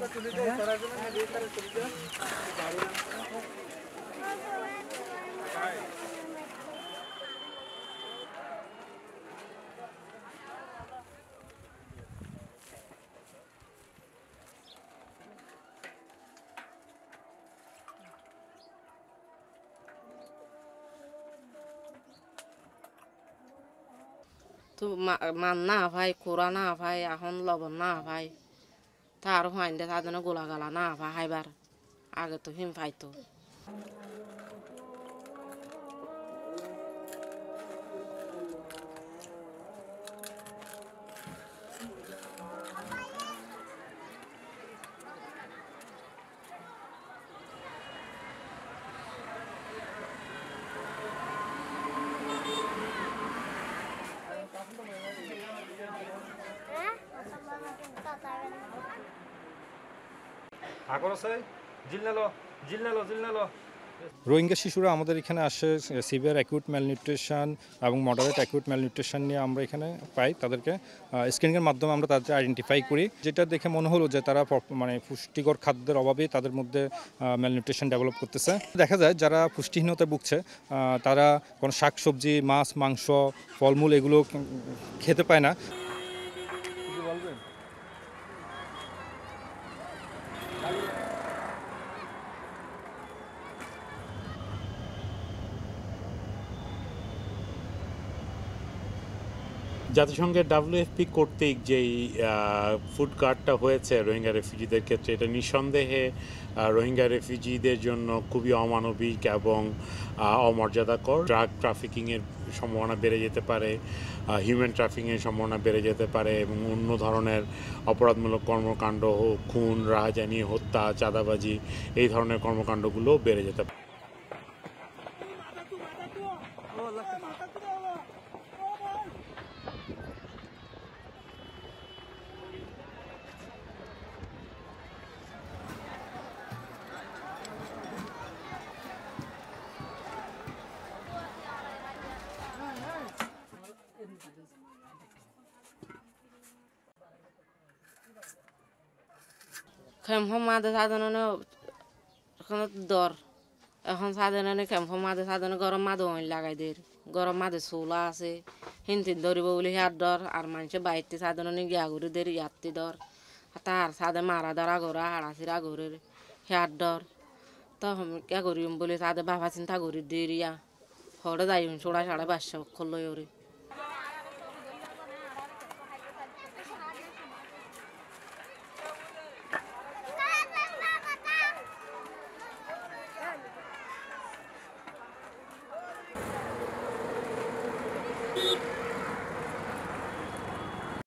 তো মান না ভাই কোরা না ভাই এখন লবণ না ভাই তার ফাইন দে তাদের গোলা গালা না ভাই হাইবার আগে তো হিম পাইতো রোহিঙ্গা শিশুরা আমাদের এখানে আসে সিভিয়ার অ্যাকিউট ম্যালনিউট্রিশন এবং মডারেট অ্যাকিউট ম্যালনিউট্রিশন নিয়ে আমরা এখানে পাই তাদেরকে স্ক্রিনিংয়ের মাধ্যমে আমরা তাদের আইডেন্টিফাই করি যেটা দেখে মনে হলো যে তারা মানে পুষ্টিকর খাদ্যের অভাবে তাদের মধ্যে ম্যালনিউট্রিশন ডেভেলপ করতেছে দেখা যায় যারা পুষ্টিহীনতায় ভুগছে তারা কোনো শাকসবজি মাছ মাংস ফলমূল এগুলো খেতে পায় না জাতিসংঘের WFP কর্তৃক যেই ফুড কার্ডটা হয়েছে রোহিঙ্গা রেফিউজিদের ক্ষেত্রে এটা নিঃসন্দেহে রোহিঙ্গা রেফিউজিদের জন্য খুবই অমানবিক এবং অমর্যাদাকর ড্রাগ ট্রাফিকিংয়ের সম্ভাবনা বেড়ে যেতে পারে হিউম্যান ট্রাফিকিংয়ের সম্ভাবনা বেড়ে যেতে পারে এবং অন্য ধরনের অপরাধমূলক কর্মকাণ্ড খুন রাহাজানি হত্যা চাঁদাবাজি এই ধরনের কর্মকাণ্ডগুলো বেড়ে যেতে পারে খেমফ মাদে সাধারণ দর এখন সাধারণ খেমফ মাদে সাধারণ গরম মাদে ওই লাগাই দের গরম মাদে চোলা আছে হিন্দি ধরিব বলে হিয়ার ডর আর মানুষে বাইতে সাধারণ গিয়া ঘুরে দের ইয়াত্তি ডর তার সাদে মারা ধরা ঘোরা হাড়াছিরা ঘুরে হিয়ার ডর তখন কে করিম বলে তাদের বাবা চিন্তা করি দেরিয়া হরে যাই ছোড়া সাড়ে 500 খোল ওরে Beep.